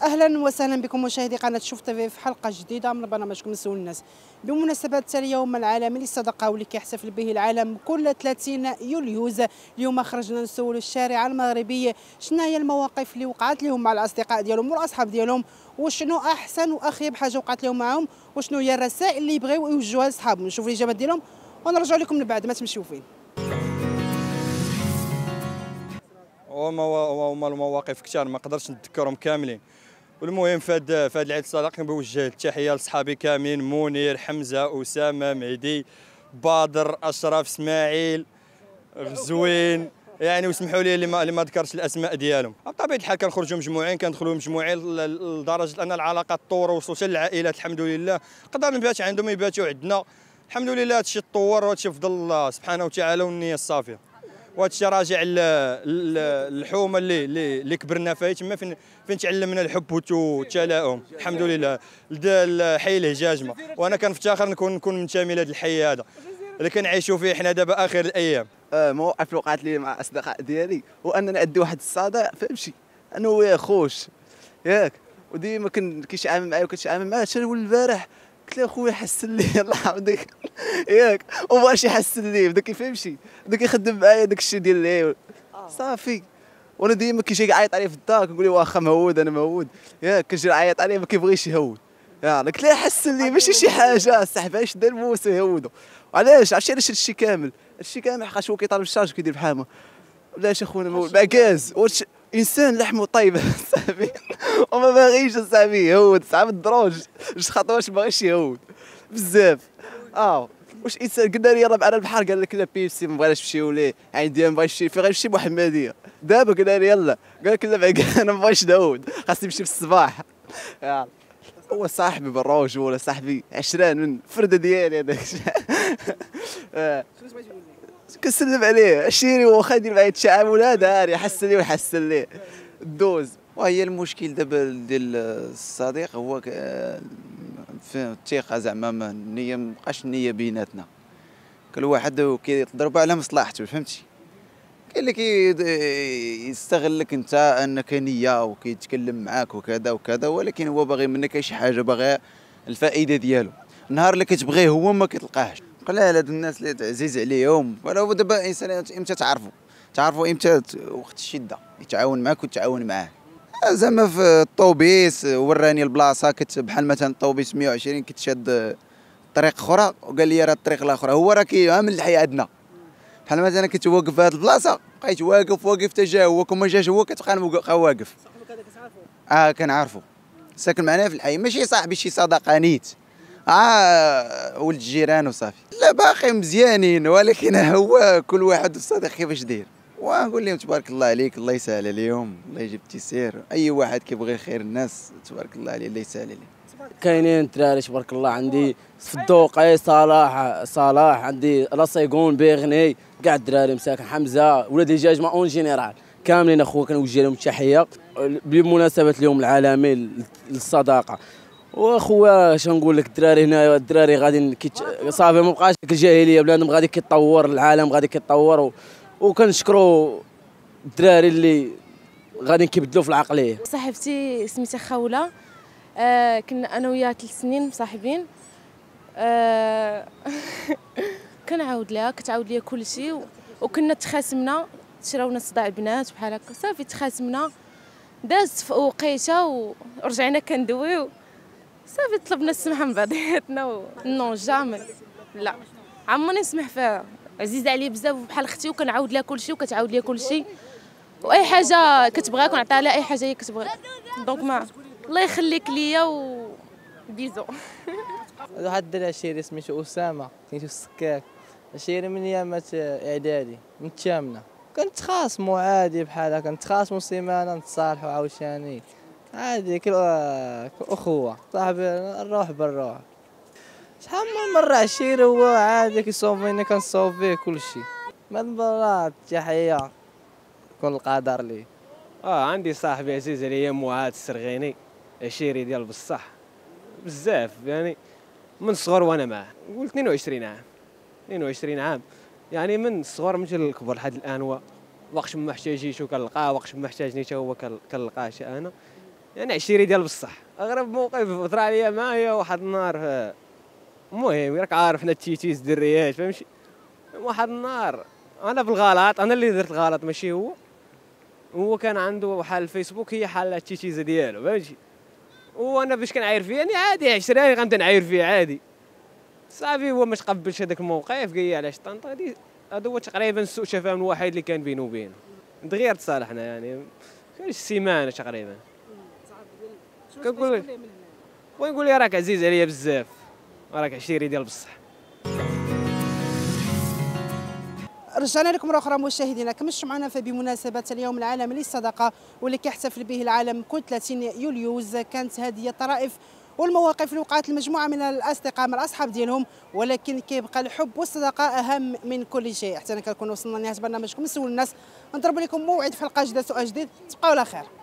واهلا وسهلا بكم مشاهدي قناه شوف تيفي في حلقه جديده من برنامجكم نسول الناس. بمناسبه اليوم العالمي للصدقه واللي كيحتفل به العالم كل 30 يوليوز، اليوم خرجنا نسولوا الشارع المغربي شنو هي المواقف اللي وقعت لهم مع الاصدقاء ديالهم والاصحاب ديالهم، وشنو احسن واخيب حاجه وقعت لهم معهم، وشنو هي الرسائل اللي يبغيو يوجهوها لصحابهم. نشوفوا الاجابات ديالهم ونرجع لكم من بعد ما تمشيو فين. هما المواقف كثار ما نقدرش نتذكرهم كاملين. والمهم في هذا العيد الصديق كنوجه التحيه لصحابي كاملين: منير، حمزه، اسامه، مهدي، بدر، اشرف، اسماعيل، غزوين، يعني وسمحوا لي اللي ما ذكرتش الاسماء ديالهم. بطبيعه الحال كنخرجوا مجموعين، كندخلوا مجموعين لدرجه ان العلاقات تطور ووصلوا حتى للعائلات الحمد لله. نقدر نبات عندهم يباتوا عندنا الحمد لله. هذا الشيء تطور وهذا الشيء بفضل الله سبحانه وتعالى والنيه الصافيه. وهذا الشيء راجع الحومه اللي كبرنا فيها تما، فين تعلمنا الحب والتلاؤم الحمد لله. حي الهجاجمه، وانا كنفتخر نكون منتمي لهذا الحي هذا اللي كنعيشوا فيه حنا دابا اخر الايام. مواقف اللي وقعت لي مع الاصدقاء ديالي واننا ادي واحد الصدى فهمتي انا وياه خوش ياك، وديما كيتعامل معايا وكنتعامل معاه. حتى هو البارح قلت له خويا حسن لي الله يحفظك ياك، ومابغاش يحسن لي، بدا كيفهمشي، بدا كيخدم معايا داك الشيء ديال اللي صافي. وانا ديما كيجي يعيط عليه في الدار كنقول له واخا مهود انا مهود ياك، كنجي نعيط عليه ما كيبغيش يهود. قلت له حسن لي ماشي شي حاجه صاحبي، اش دار موسى يهودو. علاش عرفتي علاش هادشي كامل؟ هادشي كامل حقاش هو كيطالب الشارج كيدير بحال علاش اخونا معكاز انسان لحمه طيبه صاحبي وما باغيش صاحبي يهود صعب الدروج جوج خطوات ما باغيش يهود بزاف. واش انسان قلنا لي يلاه معنا البحر قال لك لا بيبسي ما بغيناش نمشيو ليه، عندي ما بغيتش نمشي فين غنمشي محمديه. دابا قلنا لي يلا قال لك لا انا ما بغيتش داود خاصني نمشي في الصباح. هو صاحبي بالروج ولا صاحبي عشران من فرده ديالي هذاك. كنسلم عليه الشيري واخا يدير معايا التعامل هذا يحسن لي ويحسن ليه الدوز. وهي المشكل دابا ديال الصديق هو في الثقه، زعما النيه مابقاش النيه بيناتنا، كل واحد كيضرب على مصلحته فهمتي. كاين اللي يستغلك انت انك نيه وكيتكلم معاك وكذا وكذا، ولكن هو باغي منك شي حاجه، باغي الفائده ديالو. النهار اللي كتبغيه هو ما كتلقاهش. قلال هاد الناس اللي عزيز عليهم. ولا هو دابا الانسان امتى تعرفوا امتى وقت الشده يتعاون معاك وتعاون معاه. زعما في الطوبيس وراني البلاصه بحال مثلا الطوبيس 120 كتشاد طريق اخرى وقال لي راه الطريق الاخرى، هو راه من الحي عندنا. بحال مثلا كنت واقف في هذه البلاصه بقيت واقف حتى جا هو، كون ما جاش هو كتبقى انا واقف. كنعرفو ساكن معنا في الحي، ماشي صاحبي شي صداقه نيت، ولد الجيران وصافي. لا باقي مزيانين، ولكن هو كل واحد الصديق كيفاش داير. ونقول لهم تبارك الله عليك، الله يسهل عليهم، الله يجيب التيسير. اي واحد كيبغي خير الناس تبارك الله عليه، الله يسهل عليه. كاينين الدراري تبارك الله، عندي في الدوقي صلاح، عندي لاصيغون بيغني، كاع الدراري مساكن، حمزه، ولاد الجاج ما اون جينيرال كاملين اخويا كنوجه لهم التحيه بمناسبه اليوم العالمي للصداقه. واخويا اش نقول لك، الدراري هنا الدراري غادي صافي ما بقاش الجاهليه، بلادهم غادي كيتطور، العالم غادي كيتطور، وكنشكروا الدراري اللي غادي كيبدلوا في العقليه. صاحبتي سميتها خوله، كنا انا وياها 3 سنين مصاحبين. كنعاود لها كتعاود لي كل شيء، وكنا تخاصمنا، تشراونا صداع البنات بحال هكا، صافي تخاصمنا، دازت في وقيته ورجعنا كندويو، صافي طلبنا السمحه من بعضياتنا. نو جامي، لا عمرني نسمح فيها، عزيزه عليا بزاف بحال اختي، وكنعاود لها كل شيء وكتعاود لي كل شيء، واي حاجه كتبغيها كنعطيها لها، اي حاجه هي كتبغي. دونك ما الله يخليك ليا وبيزو. واحد الدري عشيري سميتو اسامه، سميتو السكاك، عشيري من ايامات اعدادي من الثامنه. كنتخاصموا عادي بحال هكا، نتخاصموا سيمانه نتصالحوا عاوتاني عادي اخوه صاحبي، نروح بالروح. شحال من مره عشيري هو عادي كيصوفيني كنصوفيه كلشي. من برا تحيه كل القدر ليه. عندي صاحبي عزيز عليا معاذ السرغيني، عشيري ديال بصح بزاف، يعني من الصغر وانا معاه، نقول 22 عام يعني من الصغر مشى للكبر لحد الان. وقت ما محتاجيشو كنلقاه، وقت ما محتاجني حتى هو كنلقاه انا. يعني عشيري ديال بصح. اغرب موقف طرا ليا معايا واحد النهار المهم راك عارف حنا التيتيز الدريات فهمتي. واحد النهار انا بالغلط، انا اللي درت الغلط ماشي هو. هو كان عنده حال الفيسبوك هي حال التيتيزه ديالو فهمتي. وانا باش كنعاير فيه يعني عادي عشراني غنبدا نعاير فيه عادي. صافي هو ما تقبلش هذاك الموقف، قال لي علاش طنطا هادي. هذا هو تقريبا سوء تفاهم الوحيد اللي كان بينه وبينه. دغيا تصالحنا يعني كاين سيمانه تقريبا. كنقول لك ونقول لي راك عزيز عليا بزاف، راك عشيري ديال بصح. رجعنا لكم مرة أخرى مشاهدينا. كمشتوا معنا فبمناسبة اليوم العالمي للصداقة واللي كيحتفل به العالم كل 30 يوليوز، كانت هذه الطرائف والمواقف اللي وقعت لمجموعة من الأصدقاء مع الأصحاب ديالهم، ولكن كيبقى الحب والصداقة أهم من كل شيء. حتى أنا كنكون وصلنا لنهاية برنامجكم نسول الناس، نضرب لكم موعد في حلقة جديدة سؤال جديد، تبقاو على خير.